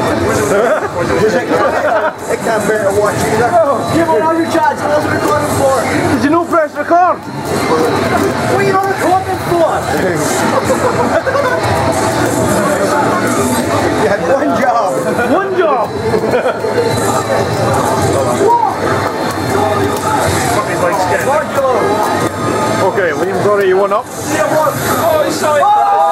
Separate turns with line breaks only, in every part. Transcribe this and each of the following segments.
It can't bear to watch either.
Give on all your chats, what else are we recording for?
Did you not press record?
What are you not recording for?
You had one job.
One job! Okay, Liam's already one up.
Oh, he's sorry.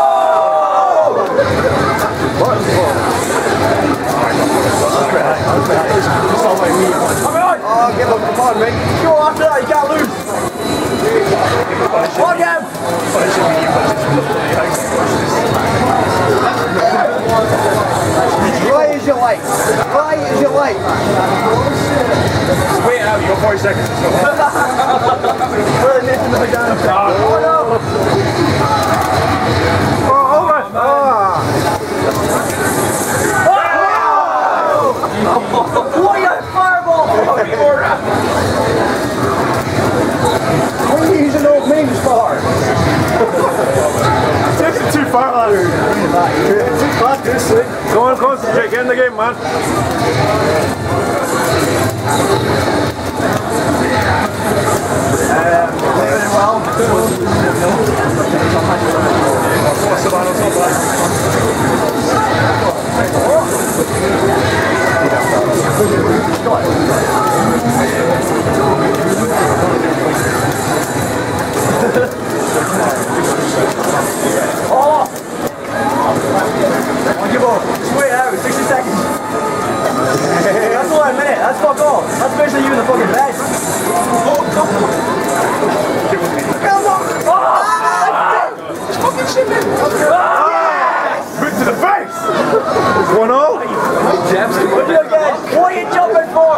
Oh, give up, come on, mate.
Go after that, you can't lose. Fuck him!
Dry as you like. Dry as you like.
Wait out, you got 40 seconds.
Really making the down. Oh no!
Oh, hold on!
What are you fireball?
What are you using old memes for?
This is too far, lad. Go on, concentrate, get in the game, man.
Just wait out, 60 seconds. That's not a minute, that's not all. That's basically you in the fucking bed. Fucking shit, man.
Boot to the face! 1-0.
We'll do it again. What are you jumping for?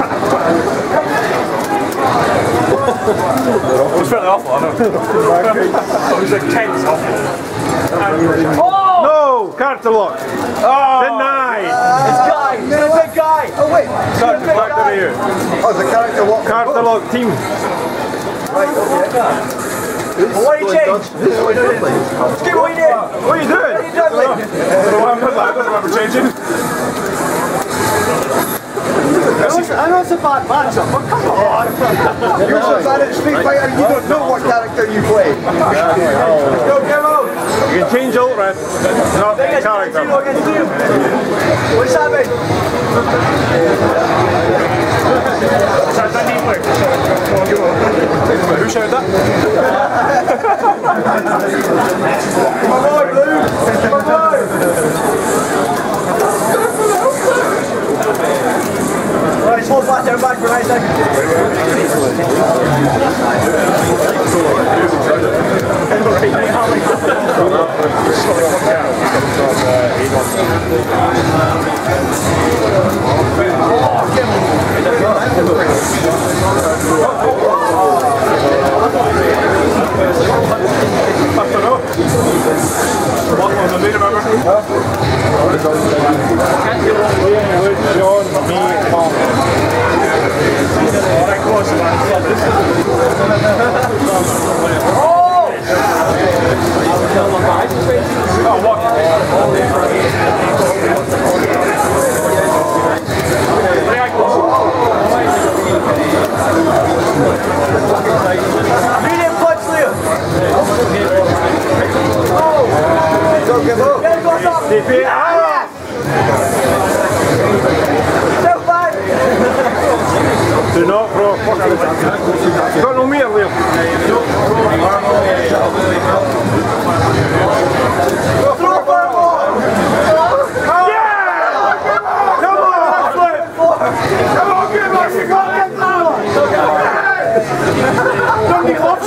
It was fairly awful, I know. It was like tense awful.
Oh!
No! Carter lock! Denied!
This guy! He's a big guy!
Oh, wait.
Carter lock to you.
Oh, the character walk.
Carter lock team.
Right, okay.
Well, what do you change? Skip, what are you doing?
What are you doing?
What are you doing?
I don't remember changing.
I know it's a bad matchup, but come on. You're so bad at Street Fighter, you don't know what character you play.
Go, come on!
You can change alt red, not character.
What's happening?
Who showed that?
Come on, Blue! Come on! Right, just hold back down back for 9
Do not, bro. You got no meter, Liam. Dundee loves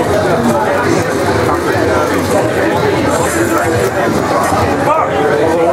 you.